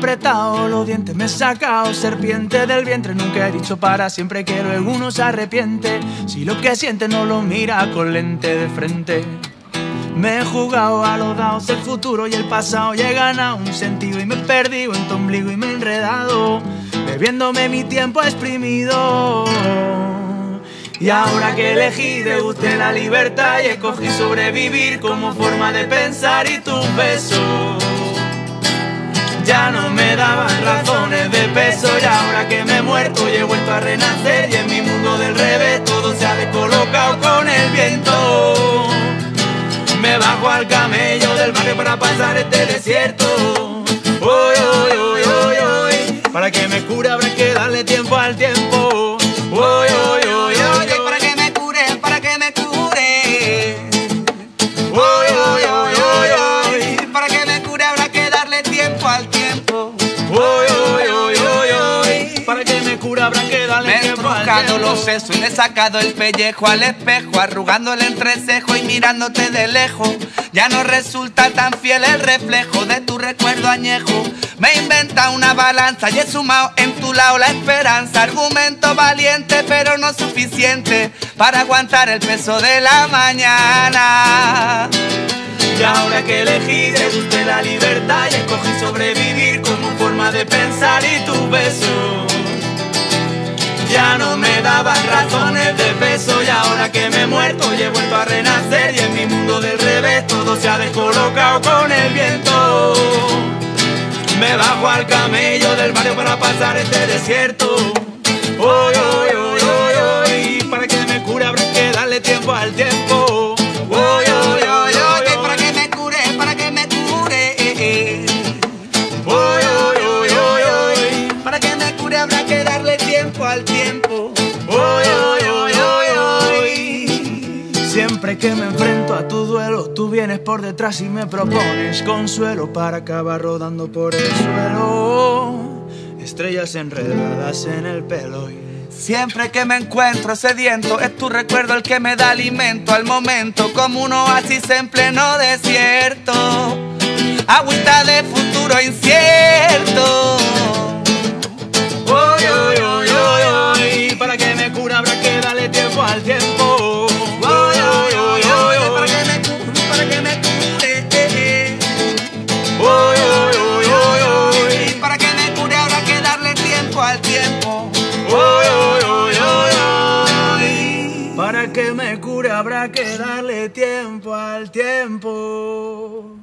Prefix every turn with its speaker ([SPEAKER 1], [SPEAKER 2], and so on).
[SPEAKER 1] apretado, los dientes me he sacado, serpiente del vientre. Nunca he dicho para siempre que luego uno se arrepiente. Si lo que siente no lo mira con lente de frente. Me he jugado a los dados el futuro y el pasado, y he ganado un sentido y me he perdido en tu ombligo y me he enredado, bebiéndome mi tiempo exprimido. Y ahora que elegí, degusté la libertad y escogí sobrevivir como forma de pensar. Y tus besos ya no me daban razones de peso. Y ahora que me he muerto y he vuelto a renacer, y en mi mundo del revés todo se ha descolocado con el viento. Me bajo al camello del barrio para pasar este desierto. Oy, oy, oy, oy, oy. Para que me cure habrá que darle tiempo al tiempo. Oy, oy, oy, oy, oy.
[SPEAKER 2] Para que me cure, para que me cure.
[SPEAKER 1] Oy, oy, oy, oy, oy.
[SPEAKER 2] Para que me cure habrá que darle tiempo al tiempo.
[SPEAKER 1] Oy, oy, oy, oy, oy. Para que me cure habrá que darle
[SPEAKER 2] Me he
[SPEAKER 1] tiempo al
[SPEAKER 2] trucado
[SPEAKER 1] tiempo.
[SPEAKER 2] los sesos y le he sacado el pellejo al espejo, arrugando el entrecejo y mirándote de lejos. Ya no resulta tan fiel el reflejo de tu recuerdo añejo. Me he inventado una balanza y he sumado en tu lado la esperanza. Argumento valiente pero no suficiente para aguantar el peso de la mañana.
[SPEAKER 1] Y ahora que elegí, degusté la libertad y escogí sobrevivir como forma de pensar. Y tus besos ya no me daban razones de peso. Y ahora que me he muerto y he vuelto a renacer, y en mi mundo del revés todo se ha descolocado con el viento. Me bajo al camello del barrio para pasar este desierto. Oy, oy, oy, oy, oy. Para que me cure habrá que darle tiempo al tiempo. Oy, oy, oy, oy,
[SPEAKER 2] Para que me cure, para que me cure.
[SPEAKER 1] oy, oy, oy, oy, oy.
[SPEAKER 2] Para que me cure habrá que darle tiempo al tiempo.
[SPEAKER 1] Oy, oy, oy, oy, oy. Siempre que me enfrento a tu duelo, tú vienes por detrás y me propones consuelo para acabar rodando por el suelo. Estrellas enredadas en el pelo.
[SPEAKER 2] Siempre que me encuentro sediento, es tu recuerdo el que me da alimento al momento, como un oasis en pleno desierto, agüita de futuro incierto.
[SPEAKER 1] Oy, oy, oy, oy, oy. Para que me cure habrá que darle tiempo al tiempo. Oy, oy, oy, oy, oy.
[SPEAKER 2] Para que me cure, para que me cure.
[SPEAKER 1] Oy, oy, oy, oy, oy.
[SPEAKER 2] Para que me cure habrá que darle tiempo al tiempo.
[SPEAKER 1] Oy, oy, oy, oy, oy. Para que me cure habrá que darle tiempo al tiempo.